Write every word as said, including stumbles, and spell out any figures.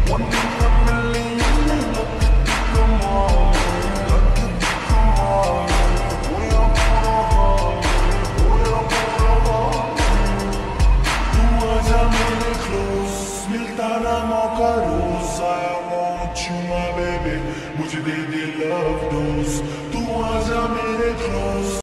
One in a million, come on, come on. Voy a por voy a por तू आजा मेरे close, मिलता ना मौका रोज. I want you my baby, मुझे दे दे love dose. तू आजा मेरे close.